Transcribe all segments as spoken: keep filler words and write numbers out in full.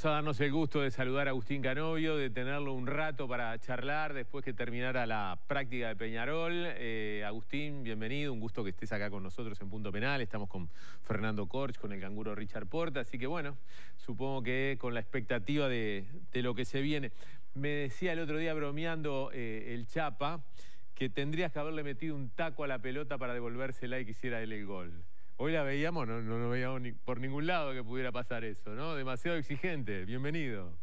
Vamos a darnos el gusto de saludar a Agustín Canovio, de tenerlo un rato para charlar después que terminara la práctica de Peñarol. Eh, Agustín, bienvenido, un gusto que estés acá con nosotros en Punto Penal. Estamos con Fernando Corch, con el canguro Richard Porta, así que bueno, supongo que con la expectativa de, de lo que se viene. Me decía el otro día bromeando eh, el Chapa que tendrías que haberle metido un taco a la pelota para devolvérsela y quisiera él el gol. Hoy la veíamos, no, no, no veíamos ni, por ningún lado que pudiera pasar eso, ¿no? Demasiado exigente. Bienvenido.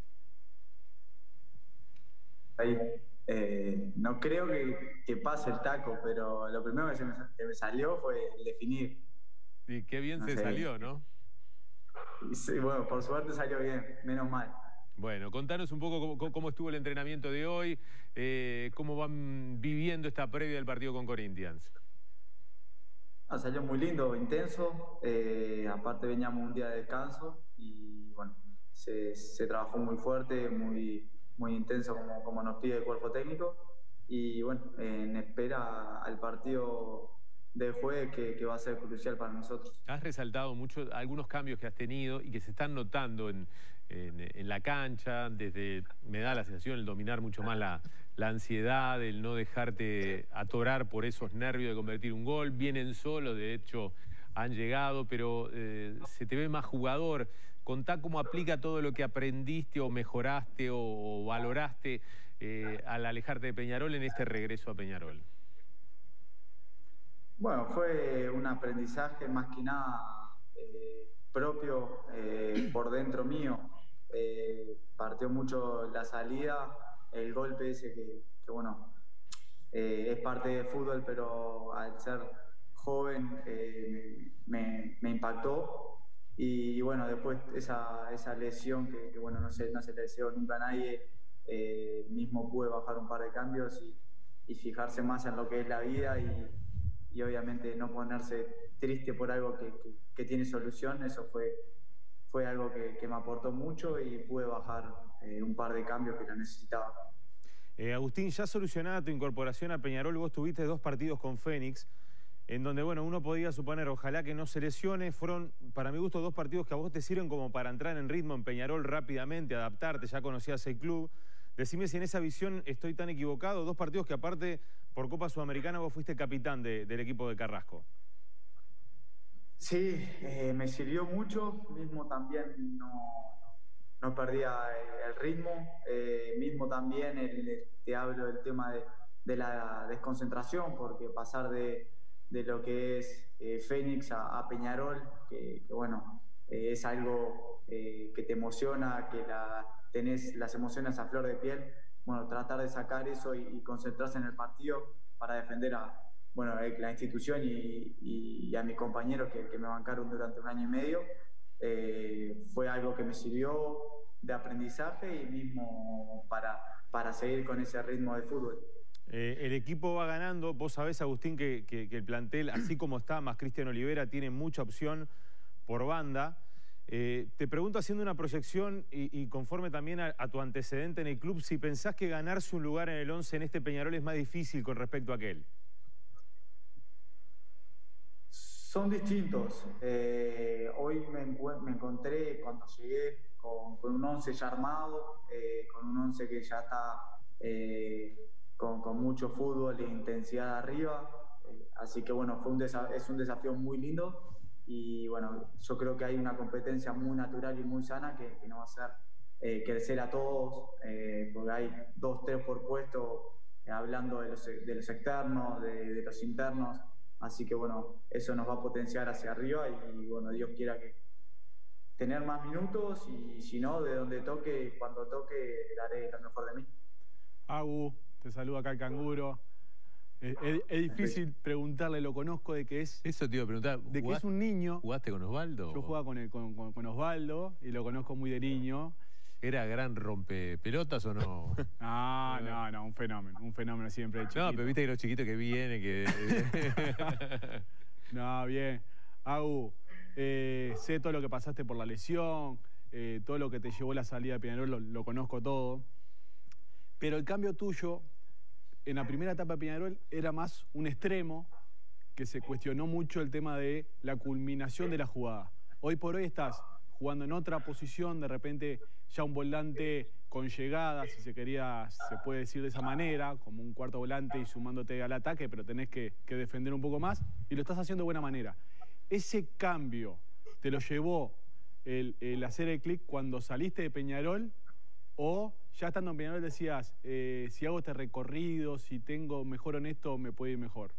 Ahí, eh, no creo que, que pase el taco, pero lo primero que, se me, que me salió fue el definir. Sí, qué bien No se sé. salió, ¿no? Y sí, bueno, por suerte salió bien, menos mal. Bueno, contanos un poco cómo, cómo estuvo el entrenamiento de hoy, eh, cómo van viviendo esta previa del partido con Corinthians. Ah, salió muy lindo, intenso. Eh, aparte veníamos un día de descanso y bueno, se, se trabajó muy fuerte, muy, muy intenso como, como nos pide el cuerpo técnico. Y bueno, en espera al partido de jueves que, que va a ser crucial para nosotros. Has resaltado mucho algunos cambios que has tenido y que se están notando en, en, en la cancha, desde, me da la sensación, el dominar mucho más la, la ansiedad, el no dejarte atorar por esos nervios de convertir un gol. Vienen solos, de hecho han llegado, pero eh, se te ve más jugador. Contá cómo aplica todo lo que aprendiste o mejoraste o, o valoraste eh, al alejarte de Peñarol en este regreso a Peñarol. Bueno, fue un aprendizaje más que nada eh, propio eh, por dentro mío. Eh, partió mucho la salida, el golpe ese que, que bueno, eh, es parte del fútbol, pero al ser joven eh, me, me impactó. Y, y bueno, después esa, esa lesión que, que bueno, no se, no se le deseó nunca a nadie, eh, mismo pude bajar un par de cambios y, y fijarse más en lo que es la vida y y obviamente no ponerse triste por algo que, que, que tiene solución. Eso fue, fue algo que, que me aportó mucho y pude bajar eh, un par de cambios que lo necesitaba. Eh, Agustín, ya solucionada tu incorporación a Peñarol, vos tuviste dos partidos con Fénix, en donde, bueno, uno podía suponer, ojalá que no se lesione. Fueron, para mi gusto, dos partidos que a vos te sirven como para entrar en ritmo en Peñarol rápidamente, adaptarte, ya conocías el club. Decime si en esa visión estoy tan equivocado. Dos partidos que aparte, por Copa Sudamericana, vos fuiste capitán de, del equipo de Carrasco. Sí, eh, me sirvió mucho. Mismo también no, no perdía el ritmo. Eh, mismo también el, te hablo del tema de, de la desconcentración, porque pasar de, de lo que es eh, Fénix a, a Peñarol, que, que bueno, eh, es algo eh, que te emociona, que la... tenés las emociones a flor de piel, bueno, tratar de sacar eso y, y concentrarse en el partido para defender a, bueno, la institución y, y, y a mis compañeros que, que me bancaron durante un año y medio, eh, fue algo que me sirvió de aprendizaje y mismo para, para seguir con ese ritmo de fútbol. Eh, el equipo va ganando, vos sabés, Agustín, que, que, que el plantel, así como está, más Cristian Olivera, tiene mucha opción por banda. Eh, te pregunto, haciendo una proyección y, y conforme también a, a tu antecedente en el club, si pensás que ganarse un lugar en el once en este Peñarol es más difícil con respecto a aquel. Son distintos. Eh, hoy me, me encontré cuando llegué con, con un once ya armado, eh, con un once que ya está eh, con, con mucho fútbol e intensidad arriba. Eh, así que bueno, fue un es un desafío muy lindo. Y bueno, yo creo que hay una competencia muy natural y muy sana que, que nos va a hacer eh, crecer a todos, eh, porque hay dos, tres por puesto, eh, hablando de los, de los externos, de, de los internos, así que bueno, eso nos va a potenciar hacia arriba y bueno, Dios quiera que tener más minutos y si no, de donde toque, cuando toque, daré lo mejor de mí. Agu, te saluda acá el canguro. Es, es, es difícil preguntarle, lo conozco de que es... Eso te iba a preguntar. De que es un niño. ¿Jugaste con Osvaldo? Yo jugaba con, el, con, con, con Osvaldo y lo conozco muy de niño. ¿Era gran rompepelotas o no? Ah, no, no, un fenómeno. Un fenómeno siempre de chiquito. No, pero viste que los chiquitos que vienen, que... No, bien. Agu, eh, sé todo lo que pasaste por la lesión, eh, todo lo que te llevó la salida de Peñarol, lo, lo conozco todo. Pero el cambio tuyo... En la primera etapa de Peñarol era más un extremo que se cuestionó mucho el tema de la culminación de la jugada. Hoy por hoy estás jugando en otra posición, de repente ya un volante con llegada, si se quería, se puede decir de esa manera, como un cuarto volante y sumándote al ataque, pero tenés que, que defender un poco más, y lo estás haciendo de buena manera. Ese cambio te lo llevó el, el hacer el clic cuando saliste de Peñarol, o ya estando en Peñarol decías, eh, si hago este recorrido, si tengo mejor honesto, me puede ir mejor.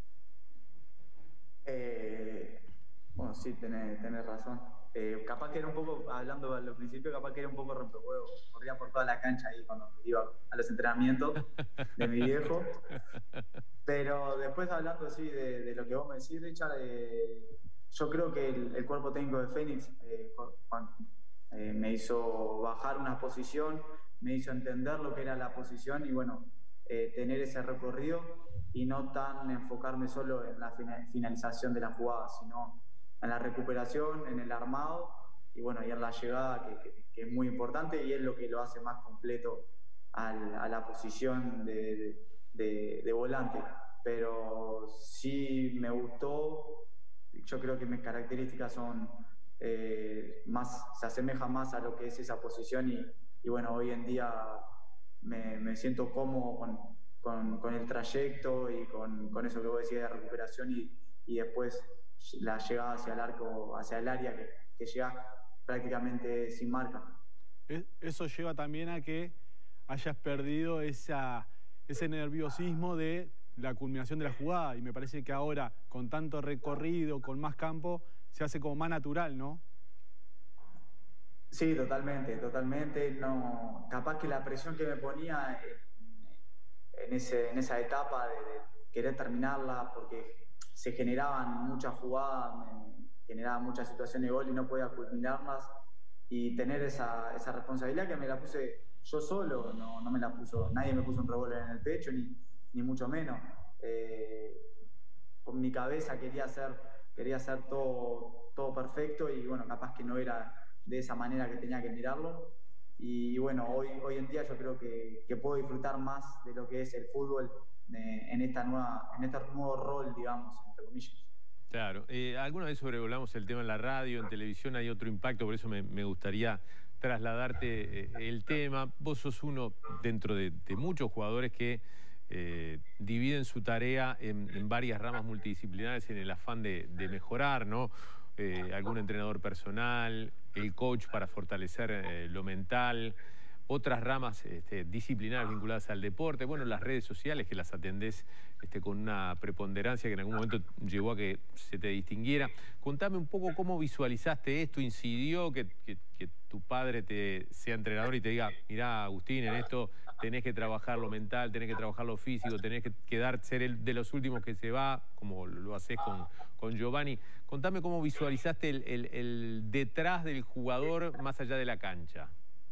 Eh, bueno, sí, tenés, tenés razón. Eh, capaz que era un poco, hablando al principio, capaz que era un poco rompehuevo. Corría por toda la cancha ahí cuando iba a los entrenamientos de mi viejo. Pero después hablando así de, de lo que vos me decís, Richard, eh, yo creo que el, el cuerpo técnico de Fénix eh, Juan, eh, me hizo bajar una posición, me hizo entender lo que era la posición y bueno, eh, tener ese recorrido y no tan enfocarme solo en la finalización de la jugada, sino en la recuperación, en el armado y bueno, y en la llegada, que, que, que es muy importante y es lo que lo hace más completo al, a la posición de, de, de volante. Pero sí me gustó, yo creo que mis características son eh, más, se asemejan más a lo que es esa posición y, y bueno, hoy en día me, me siento cómodo con, con, con el trayecto y con, con eso que vos decías de recuperación y, y después la llegada hacia el arco, hacia el área que, que llega prácticamente sin marca. Eso lleva también a que hayas perdido esa, ese nerviosismo de la culminación de la jugada y me parece que ahora con tanto recorrido, con más campo, se hace como más natural, ¿no? Sí, totalmente, totalmente. No, capaz que la presión que me ponía en, en, ese, en esa etapa de, de querer terminarla porque se generaban muchas jugadas, me generaban muchas situaciones de gol y no podía culminarlas y tener esa, esa responsabilidad que me la puse yo solo, no, no me la puso, nadie me puso un revólver en el pecho ni, ni mucho menos. Eh, con mi cabeza quería hacer, quería hacer todo, todo perfecto y bueno, capaz que no era de esa manera que tenía que mirarlo y, y bueno, hoy, hoy en día yo creo que, que puedo disfrutar más de lo que es el fútbol eh, en, esta nueva, en este nuevo rol, digamos, entre comillas. Claro, eh, alguna vez sobrevolamos el tema en la radio, en televisión hay otro impacto, por eso me, me gustaría trasladarte eh, el tema. Vos sos uno dentro de, de muchos jugadores que eh, dividen su tarea en, en varias ramas multidisciplinares en el afán de, de mejorar, ¿no? Eh, algún entrenador personal, el coach para fortalecer eh, lo mental, otras ramas este, disciplinares vinculadas al deporte, bueno, las redes sociales que las atendés este, con una preponderancia que en algún momento llevó a que se te distinguiera. Contame un poco cómo visualizaste esto, incidió que, que, que tu padre te sea entrenador y te diga, mirá, Agustín, en esto tenés que trabajar lo mental, tenés que trabajar lo físico, tenés que quedar, ser el de los últimos que se va, como lo haces con, con Giovanni. Contame cómo visualizaste el, el, el detrás del jugador más allá de la cancha.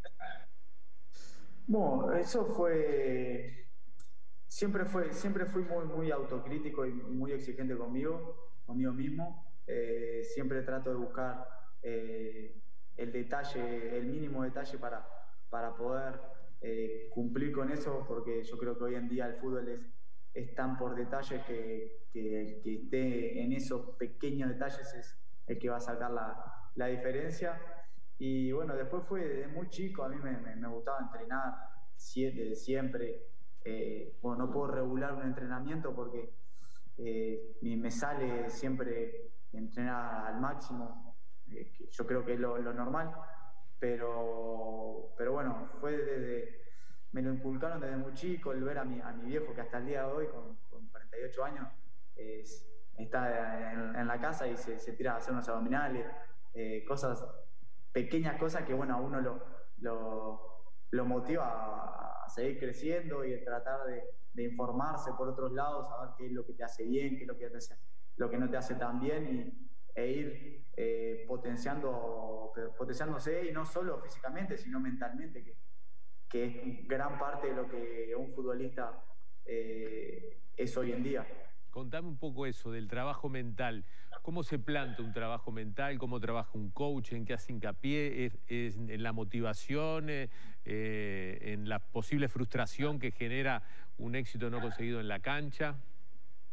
Bueno, eso fue, siempre fue, siempre fui muy, muy autocrítico y muy exigente conmigo, conmigo mismo. Eh, siempre trato de buscar eh, el detalle, el mínimo detalle para, para poder eh, cumplir con eso, porque yo creo que hoy en día el fútbol es, es tan por detalles que, que el que esté en esos pequeños detalles es el que va a sacar la, la diferencia. Y bueno, después fue desde muy chico, a mí me, me, me gustaba entrenar siete, siempre. Eh, bueno, no puedo regular un entrenamiento porque eh, me sale siempre entrenar al máximo, eh, que yo creo que es lo, lo normal, pero, pero bueno, fue desde, me lo inculcaron desde muy chico, el ver a mi, a mi viejo que hasta el día de hoy, con, con cuarenta y ocho años, eh, está en, en la casa y se, se tira a hacer unos abdominales, eh, cosas... pequeñas cosas que, bueno, a uno lo, lo, lo motiva a, a seguir creciendo y a tratar de, de informarse por otros lados, a ver qué es lo que te hace bien, qué es lo que, te hace, lo que no te hace tan bien y, e ir eh, potenciando, potenciándose y no solo físicamente, sino mentalmente, que, que es gran parte de lo que un futbolista eh, es hoy en día. Contame un poco eso del trabajo mental. ¿Cómo se planta un trabajo mental? ¿Cómo trabaja un coach? ¿En qué hace hincapié? ¿Es, es en la motivación? Eh, ¿En la posible frustración que genera un éxito no conseguido en la cancha?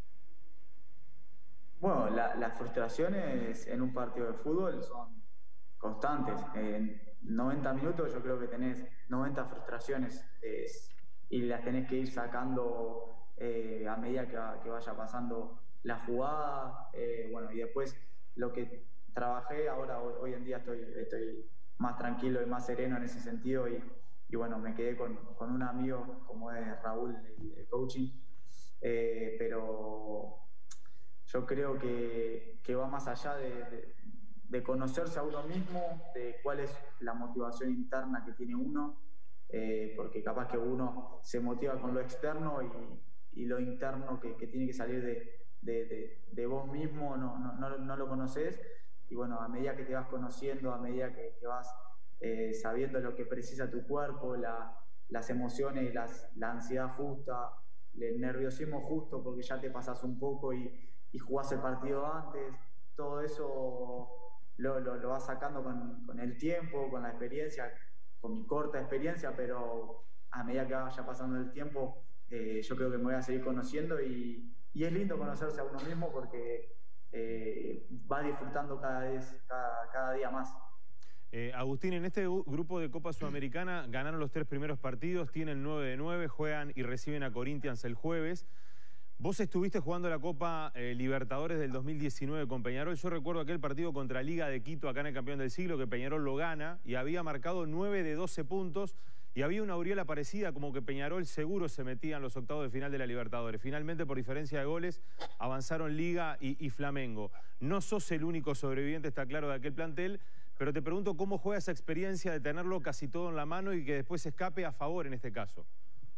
Bueno, la, las frustraciones en un partido de fútbol son, constantes. En noventa minutos yo creo que tenés noventa frustraciones eh, y las tenés que ir sacando eh, a medida que, que vaya pasando la jugada. Eh, bueno, y después lo que trabajé, ahora hoy en día estoy, estoy más tranquilo y más sereno en ese sentido y, y bueno, me quedé con, con un amigo como es Raúl, el, el coaching, eh, pero yo creo que, que va más allá de, de, de conocerse a uno mismo, de cuál es la motivación interna que tiene uno, eh, porque capaz que uno se motiva con lo externo y, y lo interno que, que tiene que salir de, de, de, de vos mismo no, no, no, no lo conoces. Y bueno, a medida que te vas conociendo, a medida que, que vas eh, sabiendo lo que precisa tu cuerpo, la, las emociones, las, la ansiedad justa, el nerviosismo justo porque ya te pasas un poco y, y jugás el partido antes, todo eso lo, lo, lo vas sacando con, con el tiempo, con la experiencia, con mi corta experiencia, pero a medida que vaya pasando el tiempo, eh, yo creo que me voy a seguir conociendo y, y es lindo conocerse a uno mismo porque Eh, va disfrutando cada, vez, cada, cada día más. Eh, Agustín, en este grupo de Copa Sudamericana ganaron los tres primeros partidos, tienen nueve de nueve, juegan y reciben a Corinthians el jueves. Vos estuviste jugando la Copa eh, Libertadores del dos mil diecinueve con Peñarol. Yo recuerdo aquel partido contra Liga de Quito acá en el Campeón del Siglo, que Peñarol lo gana y había marcado nueve de doce puntos. Y había una aureola parecida, como que Peñarol seguro se metía en los octavos de final de la Libertadores. Finalmente, por diferencia de goles, avanzaron Liga y, y Flamengo. No sos el único sobreviviente, está claro, de aquel plantel, pero te pregunto cómo juega esa experiencia de tenerlo casi todo en la mano y que después escape a favor en este caso.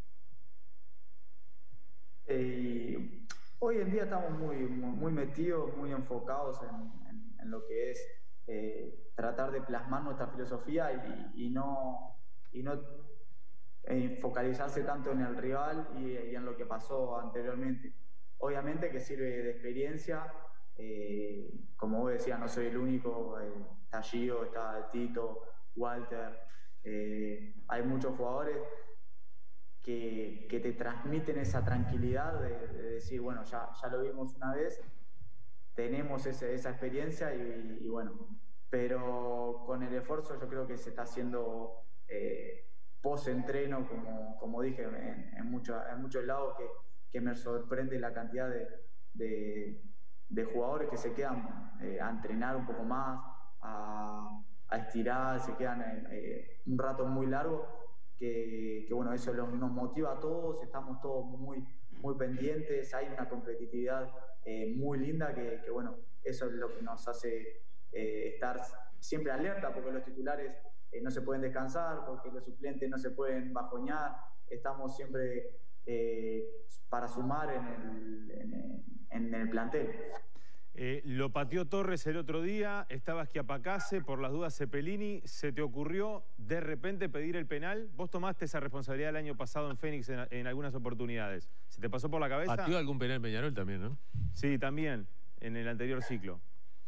Eh, hoy en día estamos muy, muy, muy metidos, muy enfocados en, en, en lo que es eh, tratar de plasmar nuestra filosofía y, y no... Y no Eh, focalizarse tanto en el rival y, y en lo que pasó anteriormente. Obviamente que sirve de experiencia, eh, como vos decías, no soy el único, eh, está Gio, está Tito, Walter, eh, hay muchos jugadores que, que te transmiten esa tranquilidad de, de decir, bueno, ya, ya lo vimos una vez, tenemos ese, esa experiencia y, y bueno, pero con el esfuerzo yo creo que se está haciendo... Eh, post-entreno, como, como dije, en, en, mucho, en muchos lados, que, que me sorprende la cantidad de, de, de jugadores que se quedan eh, a entrenar un poco más, a, a estirar, se quedan eh, un rato muy largo, que, que bueno, eso nos motiva a todos, estamos todos muy, muy pendientes, hay una competitividad eh, muy linda que, que, bueno, eso es lo que nos hace eh, estar siempre alerta, porque los titulares Eh, no se pueden descansar, porque los suplentes no se pueden bajoñar, estamos siempre eh, para sumar en el, en el, en el plantel. Eh, lo pateó Torres el otro día, estaba Schiapacase, por las dudas Cepelini, ¿se te ocurrió de repente pedir el penal? Vos tomaste esa responsabilidad el año pasado en Fénix en, en algunas oportunidades. ¿Se te pasó por la cabeza? Pateó algún penal Peñarol también, ¿no? Sí, también, en el anterior ciclo.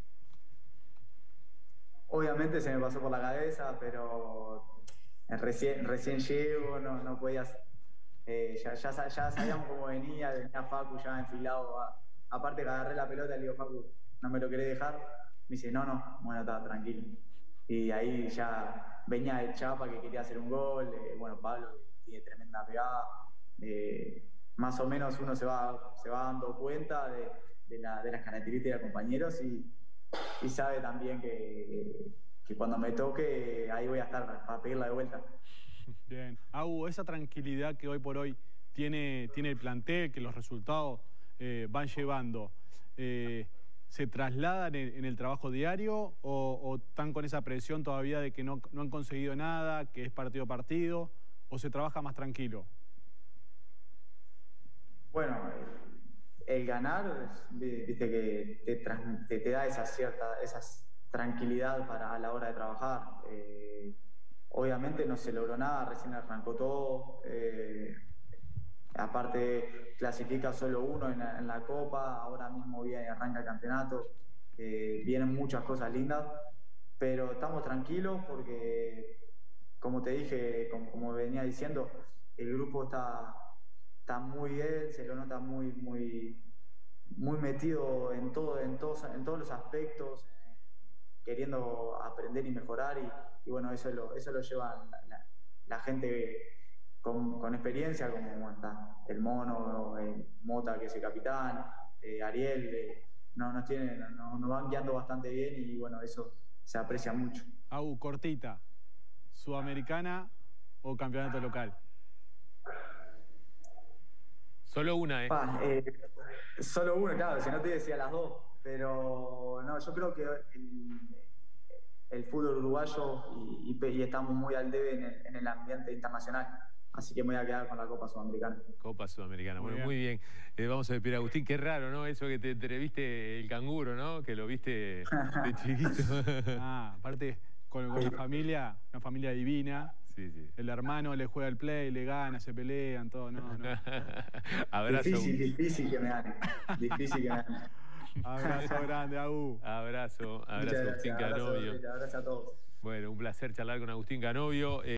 Obviamente se me pasó por la cabeza, pero recién, recién llego, no, no podías... Eh, ya, ya, ya sabíamos cómo venía, venía Facu ya enfilado. A, aparte que agarré la pelota y le digo, Facu, ¿no me lo querés dejar? Me dice, no, no, bueno, está tranquilo. Y ahí ya venía el Chapa que quería hacer un gol, eh, bueno, Pablo tiene tremenda pegada. Eh, más o menos uno se va, se va dando cuenta de, de, la, de las características de los compañeros y... y sabe también que, que cuando me toque ahí voy a estar para pedirla de vuelta. Bien. Agu, esa tranquilidad que hoy por hoy tiene, tiene el plantel, que los resultados eh, van llevando, eh, ¿se trasladan en, en el trabajo diario o, o están con esa presión todavía de que no, no han conseguido nada, que es partido a partido, o se trabaja más tranquilo? Bueno, el ganar, viste que te, te, te da esa cierta esa tranquilidad para a la hora de trabajar. Eh, obviamente no se logró nada, recién arrancó todo. Eh, aparte clasifica solo uno en la, en la Copa, ahora mismo viene, arranca el campeonato. Eh, vienen muchas cosas lindas, pero estamos tranquilos porque, como te dije, como, como venía diciendo, el grupo está... está muy bien, se lo nota muy, muy, muy metido en, todo, en, todos, en todos los aspectos, queriendo aprender y mejorar y, y bueno, eso lo, eso lo lleva la, la, la gente con, con experiencia, como bueno, está el Mono, el Mota, que es el capitán, eh, Ariel, eh, no, nos, tienen, no, nos van guiando bastante bien y bueno, eso se aprecia mucho. Agu, cortita, ¿Sudamericana o campeonato local? Solo una, ¿eh? Pa, eh solo una, claro, si no te decía las dos, pero no, yo creo que el, el fútbol uruguayo y, y, y estamos muy al debe en el, en el ambiente internacional. Así que me voy a quedar con la Copa Sudamericana. Copa Sudamericana, Muy bueno, bien. muy bien. Eh, vamos a despedir a Agustín, qué raro, ¿no? Eso que te entreviste el canguro, ¿no? Que lo viste de chiquito. Ah, aparte, con, con la familia, una familia divina. Sí, sí. El hermano le juega el play, le gana, se pelean, todo, no, no. Abrazo. Difícil, difícil que me gane. Difícil que me gane. Abrazo grande, Agu. Abrazo, Muchas abrazo, gracias. Agustín Abrazo, Canovio. abrazo a todos. Bueno, un placer charlar con Agustín Canovio. Eh,